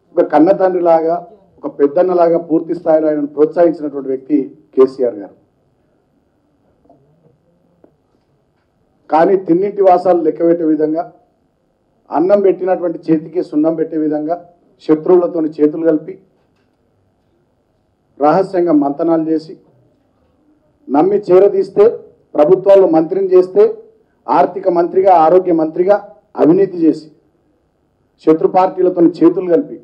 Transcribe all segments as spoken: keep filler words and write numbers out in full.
ఒక కన్న తండ్రిలాగా ఒక పెద్దన్నలాగా పూర్తి స్థాయిలో ఆయన ప్రోత్సహించినటువంటి వ్యక్తి కేసీఆర్ గారు. కానీ తిన్నింటి వాసాలు లెక్కబెట్టే విధంగా, అన్నం పెట్టినటువంటి చేతికి సున్నం పెట్టే విధంగా శత్రువులతో చేతులు కలిపి రహస్యంగా మంతనాలు చేసి నమ్మి చేరదీస్తే, ప్రభుత్వాల్లో మంత్రిని చేస్తే, ఆర్థిక మంత్రిగా ఆరోగ్య మంత్రిగా అవినీతి చేసి శత్రు పార్టీలతో చేతులు కలిపి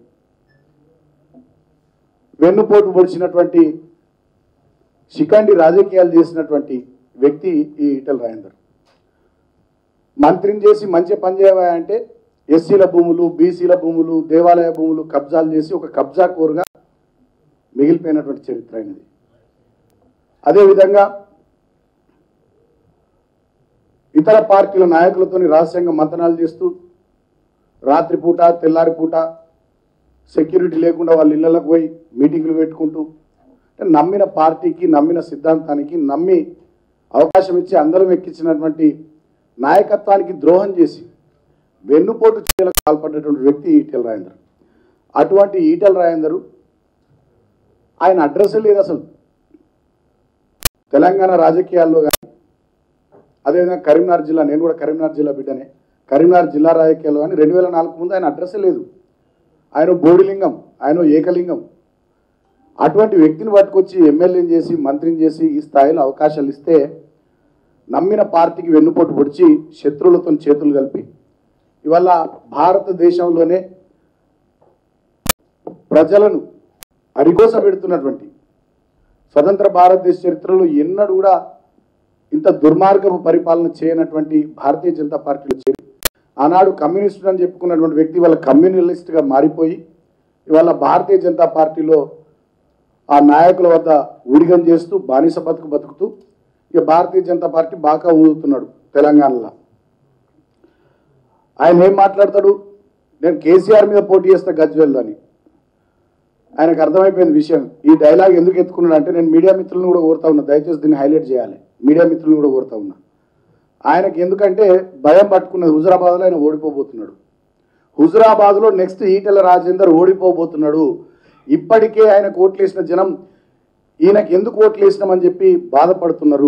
వెన్నుపోటు పొడిచినటువంటి శిఖండి రాజకీయాలు చేసినటువంటి వ్యక్తి ఈ ఈటెల రాజేందర్. మంత్రిని చేసి మంచి పని చేయవా అంటే ఎస్సీల భూములు, బీసీల భూములు, దేవాలయ భూములు కబ్జాలు చేసి ఒక కబ్జా కోరుగా మిగిలిపోయినటువంటి చరిత్ర అయినది. అదేవిధంగా ఇతర పార్టీల నాయకులతో రహస్యంగా మంతనాలు చేస్తూ రాత్రిపూట తెల్లారిపూట సెక్యూరిటీ లేకుండా వాళ్ళ ఇళ్లకు పోయి మీటింగులు పెట్టుకుంటూ నమ్మిన పార్టీకి, నమ్మిన సిద్ధాంతానికి, నమ్మి అవకాశం ఇచ్చి అందరం ఎక్కించినటువంటి నాయకత్వానికి ద్రోహం చేసి వెన్నుపోటు చర్యలకు పాల్పడినటువంటి వ్యక్తి ఈటెల రాజేందర్. అటువంటి ఈటెల రాజేందర్ ఆయన అడ్రస్ లేదు అసలు తెలంగాణ రాజకీయాల్లో కానీ, అదేవిధంగా కరీంనగర్ జిల్లా, నేను కూడా కరీంనగర్ జిల్లా బిడ్డనే, కరీంనగర్ జిల్లా రాజకీయాల్లో కానీ రెండు వేల నాలుగు ముందు ఆయన అడ్రస్ లేదు. ఆయన బోడిలింగం, ఆయన ఏకలింగం. అటువంటి వ్యక్తిని పట్టుకొచ్చి ఎమ్మెల్యేని చేసి మంత్రిని చేసి ఈ స్థాయిలో అవకాశాలు ఇస్తే నమ్మిన పార్టీకి వెన్నుపోటు పొడిచి శత్రువులతో చేతులు కలిపి ఇవాళ భారతదేశంలోనే ప్రజలను అరిగోస పెడుతున్నటువంటి, స్వతంత్ర భారతదేశ చరిత్రలో ఎన్నడూ కూడా ఇంత దుర్మార్గపు పరిపాలన చేయనటువంటి భారతీయ జనతా పార్టీలో చేరి ఆనాడు కమ్యూనిస్టు అని చెప్పుకున్నటువంటి వ్యక్తి ఇవాళ కమ్యూనలిస్ట్గా మారిపోయి ఇవాళ భారతీయ జనతా పార్టీలో ఆ నాయకుల వద్ద ఊడిగం చేస్తూ బానిస బతుకు బతుకుతూ ఇక భారతీయ జనతా పార్టీ బాగా ఊదుతున్నాడు తెలంగాణలో. ఆయన ఏం మాట్లాడతాడు, నేను కేసీఆర్ మీద పోటీ చేస్తా గజ్వేల్ అని. ఆయనకు అర్థమైపోయింది విషయం. ఈ డైలాగ్ ఎందుకు ఎత్తుకున్నాడు అంటే, నేను మీడియా మిత్రులను కూడా కోరుతా ఉన్నా, దయచేసి దీన్ని హైలైట్ చేయాలి, మీడియా మిత్రులను కూడా కోరుతా ఉన్నా. ఆయనకి ఎందుకంటే భయం పట్టుకున్నది, హుజురాబాద్లో ఆయన ఓడిపోబోతున్నాడు. హుజురాబాద్లో నెక్స్ట్ ఈటెల రాజేందర్ ఓడిపోబోతున్నాడు. ఇప్పటికే ఆయన ఓట్లేసిన జనం ఈయనకి ఎందుకు ఓట్లు వేసినామని చెప్పి బాధపడుతున్నారు.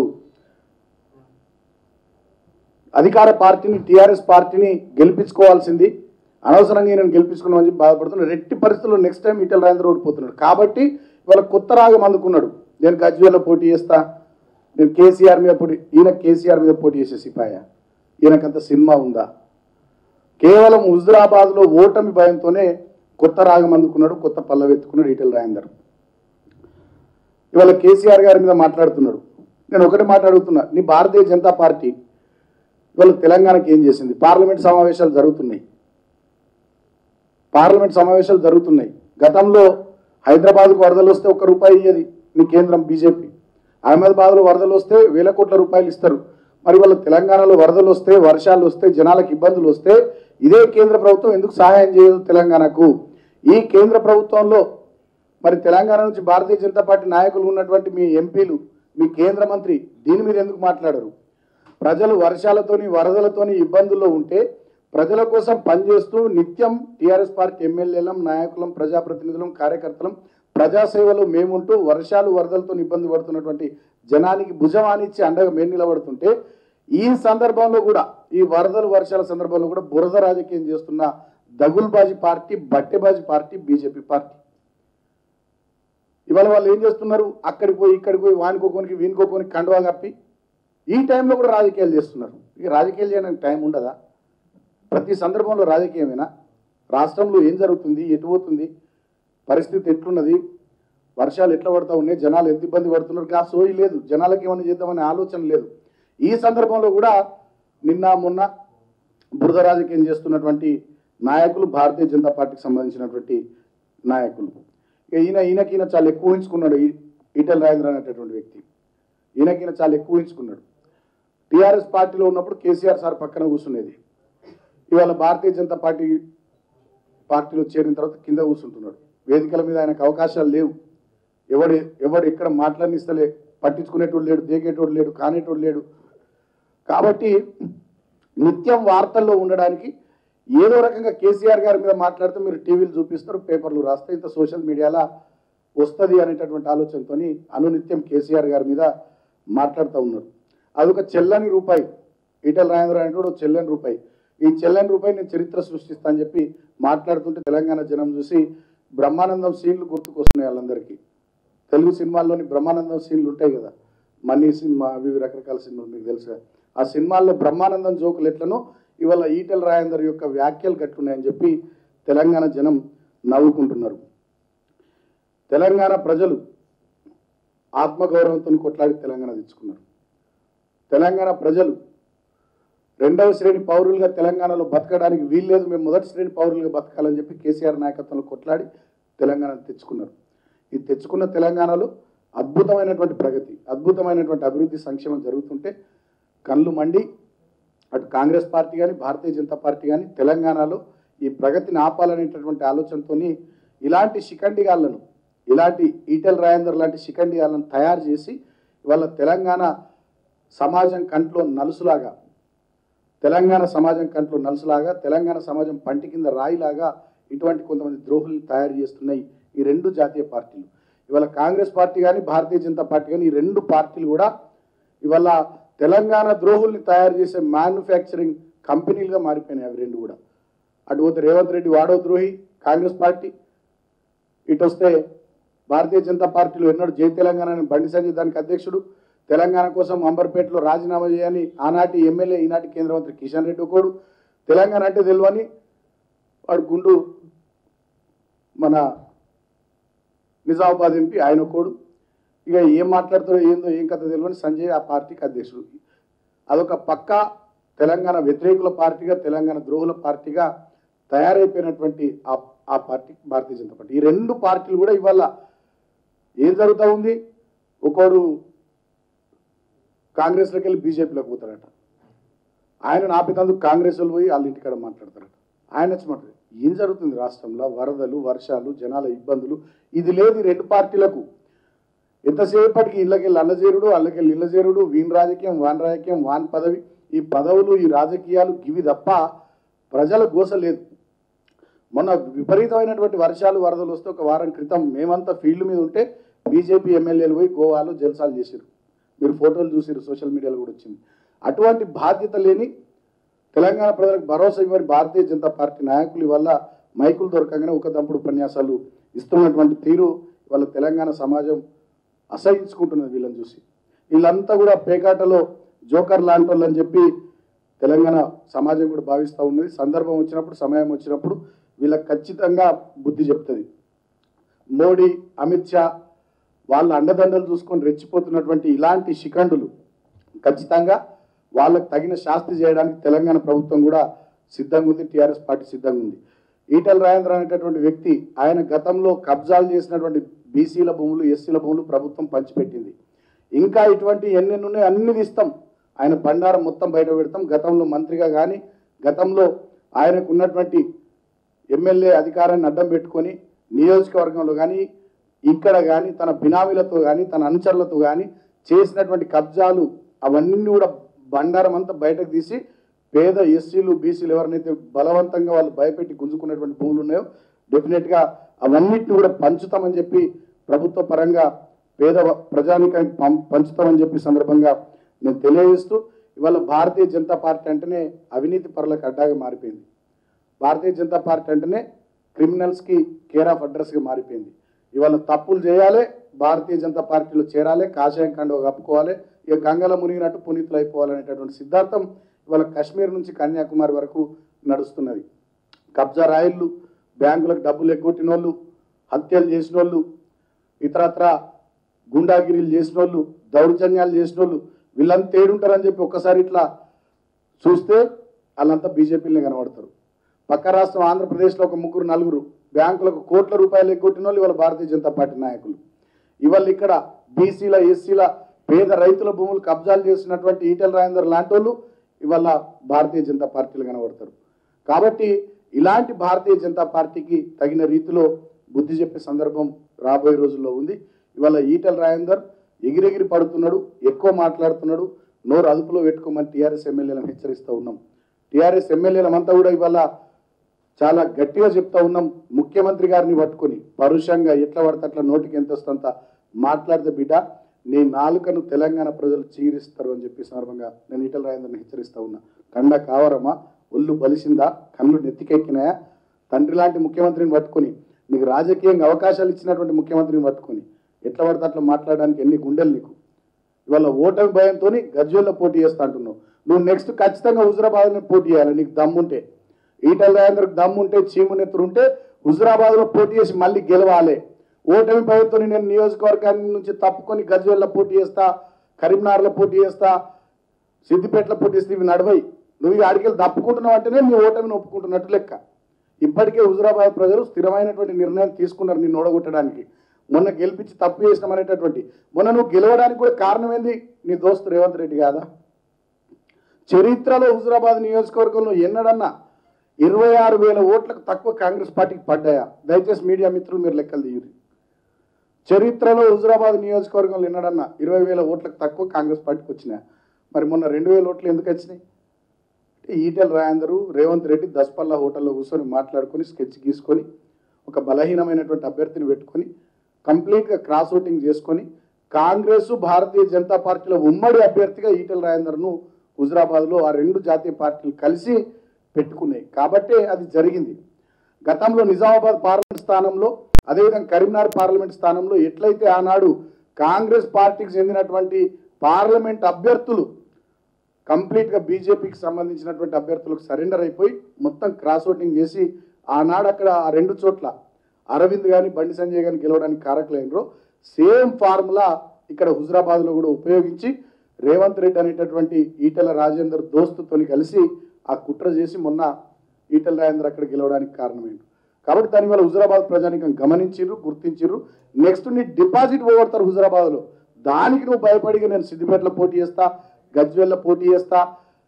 అధికార పార్టీని, టీఆర్ఎస్ పార్టీని గెలిపించుకోవాల్సింది, అనవసరంగా ఈయనను గెలిపించుకున్నామని చెప్పి బాధపడుతున్నారు. రెట్టి పరిస్థితుల్లో నెక్స్ట్ టైం ఈటెల రాజేందర్ ఓడిపోతున్నాడు. కాబట్టి ఇవాళ కొత్త రాగం అందుకున్నాడు, నేను గజ్వేల్లో పోటీ చేస్తా, నేను కేసీఆర్ మీద పోటీ, ఈయన కేసీఆర్ మీద పోటీ చేసే సిపాయ, ఈయనకంత సినిమా ఉందా? కేవలం హుజురాబాద్లో ఓటమి భయంతోనే కొత్త రాగం అందుకున్నాడు, కొత్త పల్లవెత్తుకున్నాడు ఈటెల రాజేందర్. ఇవాళ కేసీఆర్ గారి మీద మాట్లాడుతున్నాడు. నేను ఒకటి మాట్లాడుతున్నా, నీ భారతీయ జనతా పార్టీ ఇవాళ తెలంగాణకి ఏం చేసింది? పార్లమెంట్ సమావేశాలు జరుగుతున్నాయి, పార్లమెంట్ సమావేశాలు జరుగుతున్నాయి. గతంలో హైదరాబాద్కు వరదలు వస్తే ఒక్క రూపాయి ఇయ్యది నీ కేంద్రం బీజేపీ. అహ్మదాబాద్లో వరదలు వస్తే వేల కోట్ల రూపాయలు ఇస్తారు. మరి వాళ్ళ తెలంగాణలో వరదలు వస్తే, వర్షాలు వస్తే, జనాలకు ఇబ్బందులు వస్తే ఇదే కేంద్ర ప్రభుత్వం ఎందుకు సహాయం చేయదు తెలంగాణకు? ఈ కేంద్ర ప్రభుత్వంలో మరి తెలంగాణ నుంచి భారతీయ జనతా పార్టీ నాయకులు ఉన్నటువంటి మీ ఎంపీలు, మీ కేంద్ర మంత్రి దీని మీద ఎందుకు మాట్లాడరు? ప్రజలు వర్షాలతోని, వరదలతోని ఇబ్బందుల్లో ఉంటే ప్రజల కోసం పనిచేస్తూ నిత్యం టీఆర్ఎస్ పార్టీ ఎమ్మెల్యేలం, నాయకులం, ప్రజాప్రతినిధులం, కార్యకర్తలం ప్రజాసేవలో మేముంటూ వర్షాలు వరదలతో ఇబ్బంది పడుతున్నటువంటి జనానికి భుజమానిచ్చి అండగా మేము నిలబడుతుంటే ఈ సందర్భంలో కూడా, ఈ వరదలు వర్షాల సందర్భంలో కూడా బురద రాజకీయం చేస్తున్న దగుల్బాజీ పార్టీ, బట్టెబాజీ పార్టీ బీజేపీ పార్టీ. ఇవాళ వాళ్ళు ఏం చేస్తున్నారు, అక్కడికి పోయి ఇక్కడికి పోయి వానికోకోనికి వీనికోకోనికి కండువా కప్పి ఈ టైంలో కూడా రాజకీయాలు చేస్తున్నారు. ఇక రాజకీయాలు చేయడానికి టైం ఉండదా? ప్రతి సందర్భంలో రాజకీయమేనా? రాష్ట్రంలో ఏం జరుగుతుంది, ఎటు పోతుంది, పరిస్థితి ఎట్లున్నది, వర్షాలు ఎట్లా పడతా ఉన్నాయి, జనాలు ఎంత ఇబ్బంది పడుతున్నారు, గా సోయి లేదు, జనాలకి ఏమైనా చేద్దామనే ఆలోచన లేదు. ఈ సందర్భంలో కూడా నిన్న మొన్న బురద రాజకీయం చేస్తున్నటువంటి నాయకులు భారతీయ జనతా పార్టీకి సంబంధించినటువంటి నాయకులు. ఈయన ఈయనకి ఈయన చాలా ఎక్కువ ఊహించుకున్నాడు. ఈటెల రాజేందర్ అనేటటువంటి వ్యక్తి ఈయనకి ఈయన చాలా ఎక్కువ ఊహించుకున్నాడు. టీఆర్ఎస్ పార్టీలో ఉన్నప్పుడు కేసీఆర్ సార్ పక్కన కూర్చునేది. ఇవాళ భారతీయ జనతా పార్టీ పార్టీలో చేరిన తర్వాత కింద కూర్చుంటున్నాడు. వేదికల మీద ఆయనకు అవకాశాలు లేవు. ఎవడు ఎవడు ఎక్కడ మాట్లాడినిస్తలే, పట్టించుకునేటోడు లేడు, దేకేటోడు లేడు, కానేటోడు లేడు. కాబట్టి నిత్యం వార్తల్లో ఉండడానికి ఏదో రకంగా కేసీఆర్ గారి మీద మాట్లాడితే మీరు టీవీలు చూపిస్తారు, పేపర్లు రాస్తే ఇంత సోషల్ మీడియాలో వస్తుంది అనేటటువంటి ఆలోచనతో అనునిత్యం కేసీఆర్ గారి మీద మాట్లాడుతూ ఉన్నారు. అదొక చెల్లని రూపాయి. ఈటెల రాజేంద్ర అంటే కూడా చెల్లని రూపాయి. ఈ చెల్లని రూపాయి నేను చరిత్ర సృష్టిస్తా అని చెప్పి మాట్లాడుతుంటే తెలంగాణ జనం చూసి బ్రహ్మానందం సీన్లు గుర్తుకొస్తున్నాయి వాళ్ళందరికీ. తెలుగు సినిమాల్లోని బ్రహ్మానందం సీన్లు ఉంటాయి కదా, మనీ సినిమా, వివిధ రకరకాల సినిమాలు మీకు తెలుసు. ఆ సినిమాల్లో బ్రహ్మానందం జోకులు ఎట్లనో ఇవాళ ఈటెల రాజేందర్ యొక్క వ్యాఖ్యలు కట్టున్నాయని చెప్పి తెలంగాణ జనం నవ్వుకుంటున్నారు. తెలంగాణ ప్రజలు ఆత్మగౌరవంతో కొట్లాడి తెలంగాణ తెచ్చుకున్నారు. తెలంగాణ ప్రజలు రెండవ శ్రేణి పౌరులుగా తెలంగాణలో బతకడానికి వీల్లేదు, మేము మొదటి శ్రేణి పౌరులుగా బతకాలని చెప్పి కేసీఆర్ నాయకత్వంలో కొట్లాడి తెలంగాణ తెచ్చుకున్నారు. ఈ తెచ్చుకున్న తెలంగాణలో అద్భుతమైనటువంటి ప్రగతి, అద్భుతమైనటువంటి అభివృద్ధి, సంక్షేమం జరుగుతుంటే కళ్ళు మండి అటు కాంగ్రెస్ పార్టీ కానీ భారతీయ జనతా పార్టీ కానీ తెలంగాణలో ఈ ప్రగతిని ఆపాలనేటటువంటి ఆలోచనతో ఇలాంటి శిఖండిగాళ్లను, ఇలాంటి ఈటెల రాజేందర్ లాంటి శిఖండిగాళ్లను తయారు చేసి ఇవాళ తెలంగాణ సమాజం కంట్లో నలుసులాగా, తెలంగాణ సమాజం కంట్లో నలుసులాగా, తెలంగాణ సమాజం పంటి కింద రాయిలాగా ఇటువంటి కొంతమంది ద్రోహుల్ని తయారు చేస్తున్నాయి ఈ రెండు జాతీయ పార్టీలు. ఇవాళ కాంగ్రెస్ పార్టీ కానీ భారతీయ జనతా పార్టీ కానీ ఈ రెండు పార్టీలు కూడా ఇవాళ తెలంగాణ ద్రోహుల్ని తయారు చేసే మ్యానుఫ్యాక్చరింగ్ కంపెనీలుగా మారిపోయినాయి అవి రెండు కూడా. అటు పోతే రేవంత్ రెడ్డి వాడో ద్రోహి కాంగ్రెస్ పార్టీ, ఇటు వస్తే భారతీయ జనతా పార్టీలో ఎన్నడూ జై తెలంగాణ బండి సంజయ్ దానికి అధ్యక్షుడు, తెలంగాణ కోసం అంబర్పేటలో రాజీనామా చేయని ఆనాటి ఎమ్మెల్యే ఈనాటి కేంద్ర మంత్రి కిషన్ రెడ్డి ఒకడు, తెలంగాణ అంటే తెలియని వాడు గుండు మన నిజామాబాద్ ఎంపీ ఆయన ఒకడు, ఇక ఏం మాట్లాడుతారో ఏందో ఏం కథ తెలియని సంజయ్ ఆ పార్టీకి అధ్యక్షుడు. అదొక పక్కా తెలంగాణ వ్యతిరేకుల పార్టీగా, తెలంగాణ ద్రోహుల పార్టీగా తయారైపోయినటువంటి ఆ పార్టీ భారతీయ జనతా పార్టీ. ఈ రెండు పార్టీలు కూడా ఇవాళ ఏం జరుగుతూ ఉంది, ఒకడు కాంగ్రెస్లోకి వెళ్ళి బీజేపీలోకి పోతారట, ఆయన ఆపినందుకు కాంగ్రెస్ వాళ్ళు పోయి వాళ్ళ ఇంటికాడ మాట్లాడతారట. ఆయన వచ్చి మాట్లాడు ఏం జరుగుతుంది రాష్ట్రంలో, వరదలు, వర్షాలు, జనాల ఇబ్బందులు, ఇది లేదు ఈ రెండు పార్టీలకు. ఎంతసేపటికి ఇళ్ళకెళ్ళి అల్లజేరుడు, అల్లకెళ్ళి ఇళ్ళజేరుడు, వీన్ రాజకీయం, వాన్ రాజకీయం, వాన్ పదవి, ఈ పదవులు, ఈ రాజకీయాలు గివి తప్ప ప్రజల గోస లేదు. మొన్న విపరీతమైనటువంటి వర్షాలు, వరదలు వస్తే ఒక వారం క్రితం మేమంతా ఫీల్డ్ మీద ఉంటే బీజేపీ ఎమ్మెల్యేలు పోయి గోవాలో జల్సాలు చేశారు. మీరు ఫోటోలు చూసారు, సోషల్ మీడియాలో కూడా వచ్చింది. అటువంటి బాధ్యత లేని తెలంగాణ ప్రజలకు భరోసా ఇవ్వని భారతీయ జనతా పార్టీ నాయకులు వల్ల మైకులు దొరకగానే ఒక దంపుడు ఉపన్యాసాలు ఇస్తున్నటువంటి తీరు వాళ్ళ తెలంగాణ సమాజం అసహించుకుంటున్నది. వీళ్ళని చూసి వీళ్ళంతా కూడా పేకాటలో జోకర్ లాంటి వాళ్ళు అని చెప్పి తెలంగాణ సమాజం కూడా భావిస్తూ ఉన్నది. సందర్భం వచ్చినప్పుడు, సమయం వచ్చినప్పుడు వీళ్ళకి ఖచ్చితంగా బుద్ధి చెప్తుంది. మోడీ, అమిత్ షా వాళ్ళ అండదండలు చూసుకొని రెచ్చిపోతున్నటువంటి ఇలాంటి శిఖండులు ఖచ్చితంగా వాళ్ళకు తగిన శాస్తి చేయడానికి తెలంగాణ ప్రభుత్వం కూడా సిద్ధంగా ఉంది, టీఆర్ఎస్ పార్టీ సిద్ధంగా ఉంది. ఈటెల రాజేంద్ర అనేటటువంటి వ్యక్తి ఆయన గతంలో కబ్జాలు చేసినటువంటి బీసీల భూములు, ఎస్సీల భూములు ప్రభుత్వం పంచిపెట్టింది. ఇంకా ఇటువంటి ఎన్నెన్ని ఉన్నాయో అన్ని తీస్తాం, ఆయన బండారం మొత్తం బయట పెడతాం. గతంలో మంత్రిగా కానీ, గతంలో ఆయనకు ఉన్నటువంటి ఎమ్మెల్యే అధికారాన్ని అడ్డం పెట్టుకొని నియోజకవర్గంలో కానీ, ఇక్కడ కానీ, తన బినామీలతో కానీ, తన అనుచరులతో కానీ చేసినటువంటి కబ్జాలు అవన్నీ కూడా బండారం అంతా బయటకు తీసి పేద ఎస్సీలు, బీసీలు ఎవరినైతే బలవంతంగా వాళ్ళు భయపెట్టి గుంజుకున్నటువంటి భూములు ఉన్నాయో డెఫినెట్గా అవన్నిటిని కూడా పంచుతామని చెప్పి ప్రభుత్వ పరంగా పేద ప్రజానికానికి పంచుతామని చెప్పి సందర్భంగా నేను తెలియజేస్తూ, ఇవాళ భారతీయ జనతా పార్టీ అంటేనే అవినీతి పరులకు అడ్డాగా మారిపోయింది. భారతీయ జనతా పార్టీ అంటేనే క్రిమినల్స్కి కేర్ ఆఫ్ అడ్రస్గా మారిపోయింది. ఇవాళ తప్పులు చేయాలి, భారతీయ జనతా పార్టీలో చేరాలి, కాషాయం కండువ కప్పుకోవాలి, ఇక గంగల మునిగినట్టు పునీతులు అయిపోవాలనేటటువంటి సిద్ధాంతం ఇవాళ కాశ్మీర్ నుంచి కన్యాకుమారి వరకు నడుస్తున్నది. కబ్జా రాయిళ్ళు, బ్యాంకులకు డబ్బులు ఎగ్గొట్టిన వాళ్ళు, హత్యలు చేసిన వాళ్ళు, ఇతరత్ర గుండాగిరీలు చేసిన వాళ్ళు, దౌర్జన్యాలు చేసిన వాళ్ళు వీళ్ళంతా తేడుంటారని చెప్పి ఒక్కసారి ఇట్లా చూస్తే వాళ్ళంతా బీజేపీలనే కనబడతారు. పక్క రాష్ట్రం ఆంధ్రప్రదేశ్లో ఒక ముగ్గురు నలుగురు బ్యాంకులకు కోట్ల రూపాయలు ఎగ్గొట్టిన వాళ్ళు ఇవాళ భారతీయ జనతా పార్టీ నాయకులు. ఇవాళ ఇక్కడ బీసీల, ఎస్సీల, పేద రైతుల భూములు కబ్జాలు చేసినటువంటి ఈటెల రాజేందర్ లాంటి వాళ్ళు ఇవాళ భారతీయ జనతా పార్టీలు కనబడతారు. కాబట్టి ఇలాంటి భారతీయ జనతా పార్టీకి తగిన రీతిలో బుద్ధి చెప్పే సందర్భం రాబోయే రోజుల్లో ఉంది. ఇవాళ ఈటెల రాజేందర్ ఎగిరెగిరి పడుతున్నాడు, ఎక్కువ మాట్లాడుతున్నాడు, నోరు అదుపులో పెట్టుకోమని టీఆర్ఎస్ ఎమ్మెల్యేలను హెచ్చరిస్తూ ఉన్నాం. టీఆర్ఎస్ ఎమ్మెల్యేలమంతా కూడా ఇవాళ చాలా గట్టిగా చెప్తా ఉన్నాం. ముఖ్యమంత్రి గారిని పట్టుకొని పరుషంగా ఎట్లా పడితే అట్లా నోటికి ఎంత వస్తుందంత మాట్లాడితే బిడ్డ నీ నాలుకను తెలంగాణ ప్రజలు చీరిస్తారు అని చెప్పి సందర్భంగా నేను ఈటెల రాజేందర్ని హెచ్చరిస్తా ఉన్నా. కండ కావరమా, ఒళ్ళు బలిసిందా, కళ్ళు నెత్తికెక్కినాయా? తండ్రి లాంటి ముఖ్యమంత్రిని పట్టుకొని నీకు రాజకీయంగా అవకాశాలు ఇచ్చినటువంటి ముఖ్యమంత్రిని పట్టుకొని ఎట్లా పడితే అట్లా మాట్లాడడానికి ఎన్ని గుండెలు నీకు? ఇవాళ ఓటమి భయంతో గజ్వేల్లో పోటీ చేస్తా అంటున్నావు. నువ్వు నెక్స్ట్ ఖచ్చితంగా హుజురాబాద్లో పోటీ చేయాలి నీకు దమ్ముంటే. ఈటెల రాజేందర్కి దమ్ముంటే, చీమునెత్తురుంటే హుజురాబాద్లో పోటీ చేసి మళ్ళీ గెలవాలి. ఓటమి భయంతో నేను నియోజకవర్గాన్ని నుంచి తప్పుకొని గజ్వేల్లో పోటీ చేస్తా, కరీంనగర్లో పోటీ చేస్తా, సిద్దిపేటలో పోటీ చేస్తే ఇవి నడవై. నువ్వు ఆడికెళ్ళి తప్పుకుంటున్నావు అంటేనే నీ ఓటమిని ఒప్పుకుంటున్నట్టు లెక్క. ఇప్పటికే హుజురాబాద్ ప్రజలు స్థిరమైనటువంటి నిర్ణయం తీసుకున్నారు నిన్ను ఓడగొట్టడానికి. మొన్న గెలిపించి తప్పు చేసినాం అనేటటువంటి మొన్న నువ్వు గెలవడానికి కూడా కారణం ఏంది? నీ దోస్తు రేవంత్ రెడ్డి కాదా? చరిత్రలో హుజురాబాద్ నియోజకవర్గంలో ఎన్నడన్నా ఇరవై ఆరు వేల ఓట్లకు తక్కువ కాంగ్రెస్ పార్టీకి పడ్డాయా? దయచేసి మీడియా మిత్రులు మీరు లెక్కలు తీయరు. చరిత్రలో హుజురాబాద్ నియోజకవర్గంలో ఎన్నడన్నా ఇరవై వేల ఓట్లకు తక్కువ కాంగ్రెస్ పార్టీకి వచ్చినాయా? మరి మొన్న రెండు వేల ఓట్లు ఎందుకు వచ్చినాయి? ఈటెల రాజేందర్, రేవంత్ రెడ్డి దస్పల్లా హోటల్లో కూర్చొని మాట్లాడుకొని స్కెచ్ గీసుకొని ఒక బలహీనమైనటువంటి అభ్యర్థిని పెట్టుకొని కంప్లీట్గా క్రాస్ ఓటింగ్ చేసుకొని కాంగ్రెస్, భారతీయ జనతా పార్టీల ఉమ్మడి అభ్యర్థిగా ఈటెల రాజేందర్ను హుజురాబాద్లో ఆ రెండు జాతీయ పార్టీలు కలిసి పెట్టుకున్నాయి. కాబట్టే అది జరిగింది. గతంలో నిజామాబాద్ పార్లమెంట్ స్థానంలో, అదేవిధంగా కరీంనగర్ పార్లమెంట్ స్థానంలో ఎట్లయితే ఆనాడు కాంగ్రెస్ పార్టీకి చెందినటువంటి పార్లమెంట్ అభ్యర్థులు కంప్లీట్గా బీజేపీకి సంబంధించినటువంటి అభ్యర్థులకు సరెండర్ అయిపోయి మొత్తం క్రాస్ ఓటింగ్ చేసి ఆనాడు అక్కడ ఆ రెండు చోట్ల అరవింద్ కానీ బండి సంజయ్ కానీ గెలవడానికి కారకులైనరో సేమ్ ఫార్ములా ఇక్కడ హుజురాబాద్లో కూడా ఉపయోగించి రేవంత్ రెడ్డి అనేటటువంటి ఈటెల రాజేందర్ దోస్తుతోని కలిసి ఆ కుట్ర చేసి మొన్న ఈటెల రాజేందర్ అక్కడ గెలవడానికి కారణమైంది. కాబట్టి దాని వల్ల హుజురాబాద్ ప్రజానికం గమనించిర్రు, గుర్తించిర్రు. నెక్స్ట్ నీ డిపాజిట్ పోగొడతారు హుజురాబాద్లో. దానికి నువ్వు భయపడిగా నేను సిద్దిపేటలో పోటీ చేస్తా, గజ్వేల్లో పోటీ చేస్తా,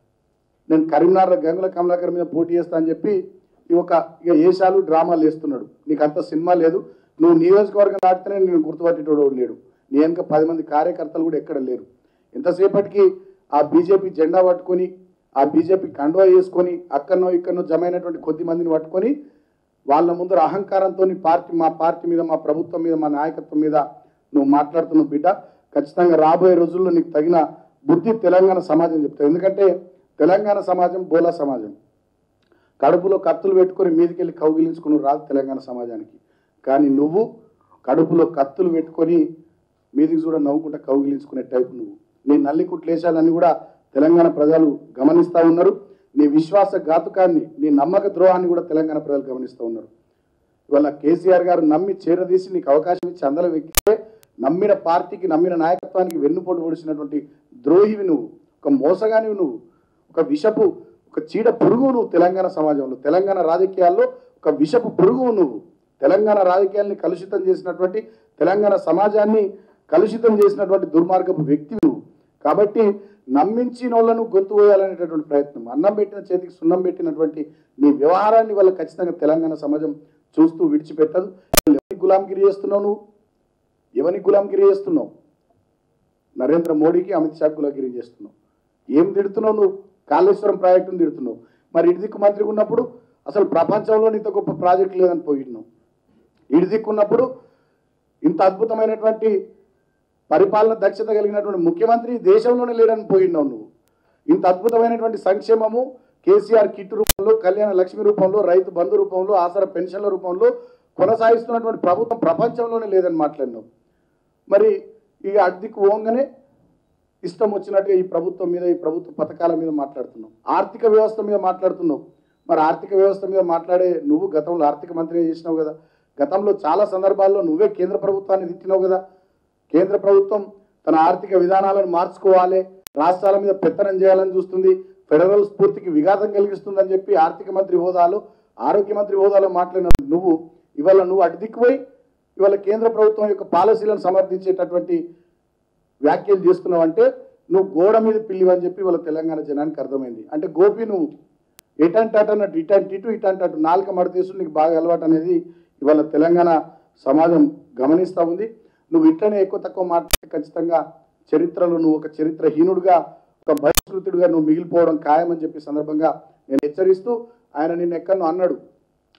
నేను కరీంనగర్ గంగుల కమలాకర్ మీద పోటీ చేస్తా అని చెప్పి ఈ ఒక ఇక ఏషాలు డ్రామాలు వేస్తున్నాడు. నీకు అంత సినిమా లేదు. నువ్వు నియోజకవర్గం దాటితేనే నేను గుర్తుపట్టేటోడు లేడు. నీ వెనుక పది మంది కార్యకర్తలు కూడా ఎక్కడ లేరు. ఎంతసేపటికి ఆ బీజేపీ జెండా పట్టుకొని, ఆ బీజేపీ కండువా వేసుకొని అక్కడనో ఇక్కడనో జమైనటువంటి కొద్ది మందిని పట్టుకొని వాళ్ళ ముందర అహంకారంతో పార్టీ మా పార్టీ మీద, మా ప్రభుత్వం మీద, మా నాయకత్వం మీద నువ్వు మాట్లాడుతున్నావు బిడ్డ. ఖచ్చితంగా రాబోయే రోజుల్లో నీకు తగిన బుద్ధి తెలంగాణ సమాజం చెప్తావు. ఎందుకంటే తెలంగాణ సమాజం బోలా సమాజం. కడుపులో కత్తులు పెట్టుకొని మీదికెళ్ళి కౌగిలించుకుని రాదు తెలంగాణ సమాజానికి. కానీ నువ్వు కడుపులో కత్తులు పెట్టుకొని మీదికి చూడ నవ్వుకుంటా కౌగిలించుకునే టైపు నువ్వు. నీ నల్లి కుట్లేశాలన్నీ కూడా తెలంగాణ ప్రజలు గమనిస్తూ ఉన్నారు. నీ విశ్వాస ఘాతుకాన్ని, నీ నమ్మక ద్రోహాన్ని కూడా తెలంగాణ ప్రజలు గమనిస్తూ ఉన్నారు. ఇవాళ కేసీఆర్ గారు నమ్మి చేరదీసి నీకు అవకాశం ఇచ్చి అందరూ వెక్కితే నమ్మిన పార్టీకి, నమ్మిన నాయకత్వానికి వెన్నుపోటు పొడిచినటువంటి ద్రోహివి నువ్వు, ఒక మోసగానివి నువ్వు, ఒక విషపు ఒక చీడ పురుగు నువ్వు తెలంగాణ సమాజంలో, తెలంగాణ రాజకీయాల్లో ఒక విషపు పురుగు నువ్వు. తెలంగాణ రాజకీయాల్ని కలుషితం చేసినటువంటి, తెలంగాణ సమాజాన్ని కలుషితం చేసినటువంటి దుర్మార్గపు వ్యక్తి నువ్వు. కాబట్టి నమ్మించిన వాళ్ళను గొంతు పోయాలనేటటువంటి ప్రయత్నం, అన్నం పెట్టిన చేతికి సున్నం పెట్టినటువంటి నీ వ్యవహారాన్ని వల్ల ఖచ్చితంగా తెలంగాణ సమాజం చూస్తూ విడిచిపెట్టదు. ఎవరికి గులాంగిరి చేస్తున్నావు నువ్వు? ఎవరికి గులాంగిరి చేస్తున్నావు? నరేంద్ర మోడీకి, అమిత్ షా గులాంగిరి చేస్తున్నావు. ఏం తిడుతున్నావు నువ్వు? కాళేశ్వరం ప్రాజెక్టును తిడుతున్నావు. మరి ఇడిదిక్కు మంత్రిగా ఉన్నప్పుడు అసలు ప్రపంచంలో ఇంత గొప్ప ప్రాజెక్టు లేదని పోయినావు. ఇడిదిక్కున్నప్పుడు ఇంత అద్భుతమైనటువంటి పరిపాలన దక్షత కలిగినటువంటి ముఖ్యమంత్రి దేశంలోనే లేడని పోయినావు నువ్వు. ఇంత అద్భుతమైనటువంటి సంక్షేమము కేసీఆర్ కిట్ రూపంలో, కళ్యాణ లక్ష్మి రూపంలో, రైతు బంధు రూపంలో, ఆసరా పెన్షన్ల రూపంలో కొనసాగిస్తున్నటువంటి ప్రభుత్వం ప్రపంచంలోనే లేదని మాట్లాడినావు. మరి ఇక అడ్దిక్కు పోగానే ఇష్టం వచ్చినట్టుగా ఈ ప్రభుత్వం మీద, ఈ ప్రభుత్వ పథకాల మీద మాట్లాడుతున్నావు. ఆర్థిక వ్యవస్థ మీద మాట్లాడుతున్నావు. మరి ఆర్థిక వ్యవస్థ మీద మాట్లాడే నువ్వు గతంలో ఆర్థిక మంత్రిగా చేసినావు కదా. గతంలో చాలా సందర్భాల్లో నువ్వే కేంద్ర ప్రభుత్వాన్ని తిట్టినావు కదా. కేంద్ర ప్రభుత్వం తన ఆర్థిక విధానాలను మార్చుకోవాలి, రాష్ట్రాల మీద పెత్తనం చేయాలని చూస్తుంది, ఫెడరల్ స్ఫూర్తికి విఘాతం కలిగిస్తుందని చెప్పి ఆర్థిక మంత్రి హోదాలో, ఆరోగ్య మంత్రి హోదాలో మాట్లాడిన నువ్వు ఇవాళ నువ్వు అటు దిక్కుపోయి ఇవాళ కేంద్ర ప్రభుత్వం యొక్క పాలసీలను సమర్థించేటటువంటి వ్యాఖ్యలు చేస్తున్నావు. అంటే నువ్వు గోడ మీద పిల్లివని చెప్పి ఇవాళ తెలంగాణ జనానికి అర్థమైంది. అంటే గోపి నువ్వు ఎటంటే అటన్నట్టు, ఇటంటి ఇటు ఇటంటే అటు నాలుక మడతీసు నీకు బాగా అలవాటు అనేది ఇవాళ తెలంగాణ సమాజం గమనిస్తూ ఉంది. నువ్వు ఇట్లనే ఎక్కువ తక్కువ మాట్లాడితే ఖచ్చితంగా చరిత్రలో నువ్వు ఒక చరిత్రహీనుడుగా, ఒక బహిష్కృతుడిగా నువ్వు మిగిలిపోవడం ఖాయమని చెప్పి సందర్భంగా నేను హెచ్చరిస్తూ, ఆయన నిన్న ఎక్కడో అన్నాడు,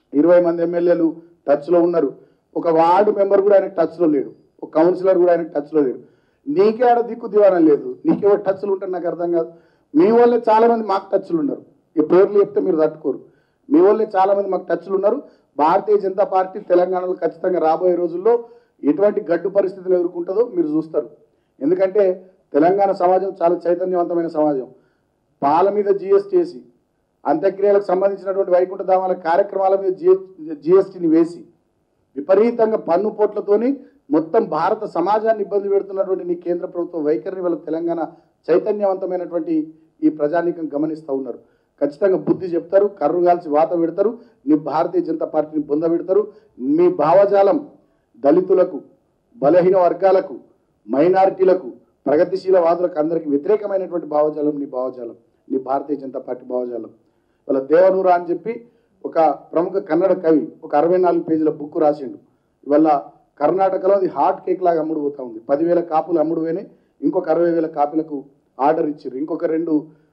ఇరవై మంది ఎమ్మెల్యేలు టచ్లో ఉన్నారు. ఒక వార్డు మెంబర్ కూడా ఆయనకు టచ్లో లేడు, ఒక కౌన్సిలర్ కూడా ఆయనకు టచ్లో లేడు. నీకే ఆడ దిక్కు దివానం లేదు, నీకెవరు టచ్లు ఉంటారు నాకు అర్థం కాదు. మీ వాళ్ళే చాలామంది మాకు టచ్లు ఉన్నారు, ఈ పేర్లు చెప్తే మీరు తట్టుకోరు. మీ వాళ్ళే చాలామంది మాకు టచ్లు ఉన్నారు. భారతీయ జనతా పార్టీ తెలంగాణలో ఖచ్చితంగా రాబోయే రోజుల్లో ఎటువంటి గడ్డు పరిస్థితులు ఎదుర్కొంటుందో మీరు చూస్తారు. ఎందుకంటే తెలంగాణ సమాజం చాలా చైతన్యవంతమైన సమాజం. పాల మీద జిఎస్టీ వేసి, అంత్యక్రియలకు సంబంధించినటువంటి వైకుంఠ ధామాల కార్యక్రమాల మీద జిఎ జిఎస్టీని వేసి, విపరీతంగా పన్ను పోట్లతోని మొత్తం భారత సమాజాన్ని ఇబ్బంది పెడుతున్నటువంటి నీ కేంద్ర ప్రభుత్వం వైఖరిని వాళ్ళ తెలంగాణ చైతన్యవంతమైనటువంటి ఈ ప్రజానీకం గమనిస్తూ ఉన్నారు. ఖచ్చితంగా బుద్ధి చెప్తారు, కర్రు కాల్చి వాత పెడతారు, నీ భారతీయ జనతా పార్టీని పొందబెడతారు. మీ భావజాలం దళితులకు, బలహీన వర్గాలకు, మైనారిటీలకు, ప్రగతిశీల వాదులకు అందరికీ వ్యతిరేకమైనటువంటి భావజాలం నీ భావజాలం, నీ భారతీయ జనతా పార్టీ భావజాలం. వాళ్ళ దేవనూర అని చెప్పి ఒక ప్రముఖ కన్నడ కవి ఒక అరవై నాలుగు పేజీల బుక్ రాసిండు. ఇవాళ కర్ణాటకలో అది హాట్ కేక్ లాగా అమ్ముడు పోతా ఉంది. పదివేల కాపులు అమ్ముడు పోయినాయి, ఇంకొక అరవై వేల కాపీలకు ఆర్డర్ ఇచ్చారు. ఇంకొక రెండు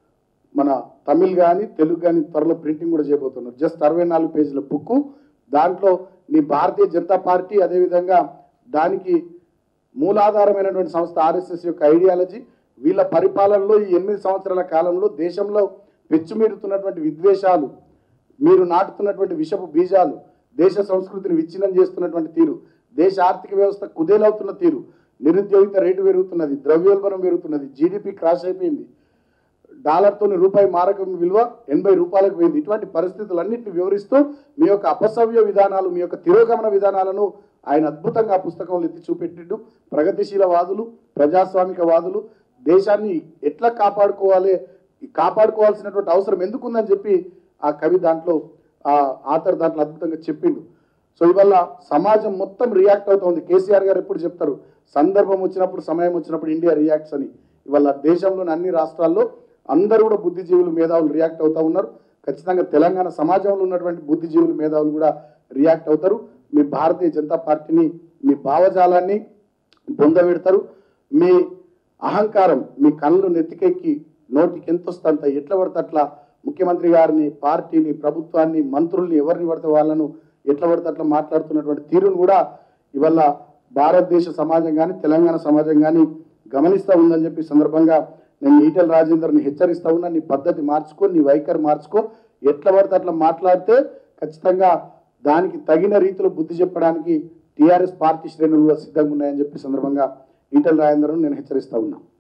మన తమిళ్ కానీ తెలుగు కానీ త్వరలో ప్రింటింగ్ కూడా చేయబోతున్నారు. జస్ట్ అరవై నాలుగు పేజీల బుక్. దాంట్లో నీ భారతీయ జనతా పార్టీ, అదేవిధంగా దానికి మూలాధారమైనటువంటి సంస్థ ఆర్ఎస్ఎస్ యొక్క ఐడియాలజీ, వీళ్ళ పరిపాలనలో ఈ ఎనిమిది సంవత్సరాల కాలంలో దేశంలో పెచ్చుమీరుతున్నటువంటి విద్వేషాలు, మీరు నాటుతున్నటువంటి విషపు బీజాలు, దేశ సంస్కృతిని విచ్ఛిన్నం చేస్తున్నటువంటి తీరు, దేశ ఆర్థిక వ్యవస్థ కుదేలవుతున్న తీరు, నిరుద్యోగిత రేటు పెరుగుతున్నది, ద్రవ్యోల్బణం పెరుగుతున్నది, జీడిపి క్రాష్ అయిపోయింది, డాలర్తో రూపాయి మారకం విలువ ఎనభై రూపాయలకు పోయింది. ఇటువంటి పరిస్థితులన్నింటినీ వివరిస్తూ మీ యొక్క అపసవ్య విధానాలు, మీ యొక్క తిరోగమన విధానాలను ఆయన అద్భుతంగా ఆ పుస్తకంలో ఎత్తి చూపెట్టిండు. ప్రగతిశీల వాదులు, ప్రజాస్వామిక వాదులు దేశాన్ని ఎట్లా కాపాడుకోవాలి, కాపాడుకోవాల్సినటువంటి అవసరం ఎందుకుందని చెప్పి ఆ కవి దాంట్లో, ఆ ఆథర్ దాంట్లో అద్భుతంగా చెప్పిండు. సో ఇవల్ల సమాజం మొత్తం రియాక్ట్ అవుతుంది. కేసీఆర్ గారు ఎప్పుడు చెప్తారు, సందర్భం వచ్చినప్పుడు, సమయం వచ్చినప్పుడు ఇండియా రియాక్ట్స్ అని. ఇవాళ దేశంలోని అన్ని రాష్ట్రాల్లో అందరూ కూడా బుద్ధిజీవులు, మేధావులు రియాక్ట్ అవుతూ ఉన్నారు. ఖచ్చితంగా తెలంగాణ సమాజంలో ఉన్నటువంటి బుద్ధిజీవులు, మేధావులు కూడా రియాక్ట్ అవుతారు. మీ భారతీయ జనతా పార్టీని, మీ భావజాలాన్ని పొందబెడతారు. మీ అహంకారం, మీ కళ్ళు నెత్తికెక్కి నోటికి ఎంత వస్తుందంత ఎట్లా పడితే అట్లా ముఖ్యమంత్రి గారిని, పార్టీని, ప్రభుత్వాన్ని, మంత్రుల్ని, ఎవరిని పడితే వాళ్ళను ఎట్లా పడితే అట్లా మాట్లాడుతున్నటువంటి తీరును కూడా ఇవాళ భారతదేశ సమాజం కానీ, తెలంగాణ సమాజం కానీ గమనిస్తూ ఉందని చెప్పి సందర్భంగా నేను ఈటెల రాజేందర్ని హెచ్చరిస్తూ ఉన్నా. నీ పద్ధతి మార్చుకో, నీ వైఖరి మార్చుకో. ఎట్లా పడితే అట్లా మాట్లాడితే ఖచ్చితంగా దానికి తగిన రీతిలో బుద్ధి చెప్పడానికి టీఆర్ఎస్ పార్టీ శ్రేణులు కూడా సిద్ధంగా ఉన్నాయని చెప్పి సందర్భంగా ఈటెల రాజేందర్ను నేను హెచ్చరిస్తూ ఉన్నా.